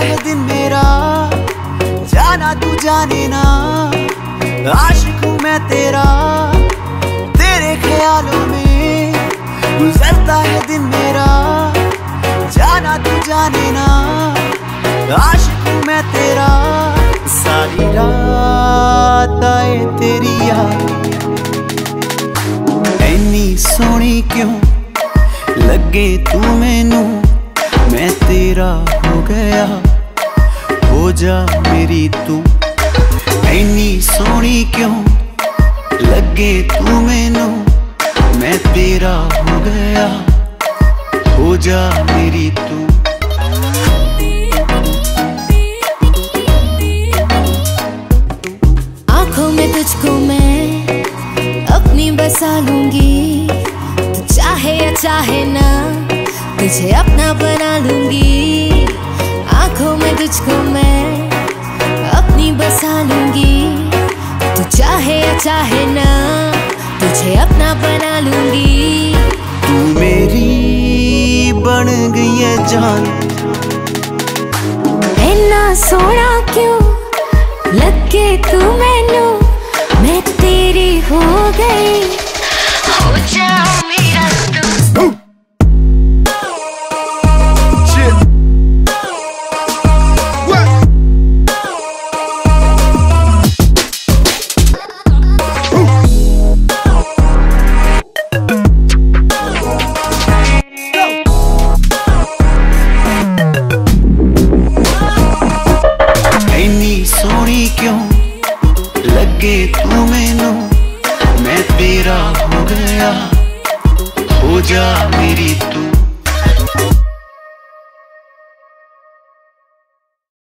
है दिन मेरा, जाना तू जाने ना, आशिक हूँ मैं तेरा, तेरे ख्यालों में गुजरता है दिन मेरा, जाना तू जाने ना, आशिक हूँ मैं तेरा। सारी रात आए तेरी याद, एनी सोनी क्यों लगे तू मैनू, मैं तेरा हो गया, हो जा मेरी तू। एनी सोनी क्यों लगे तू मैनू, मैं तेरा हो गया, हो जा मेरी तू। आँखों में तुझको मैं अपनी बसा लूंगी, तू चाहे या चाहे ना तुझे अपना बना लूंगी। आँखों में तुझको मैं अपनी बसा लूंगी, तू चाहे या चाहे ना तुझे अपना बना लूंगी। तू मेरी बन गई है जान, इतना सोना क्यों लगे तू मैनू, मैं तेरी हो गई, हो जा मेरा तू। सोनी क्यों लगे तू मैनू, मैं तेरा हो गया, हो जा मेरी तू।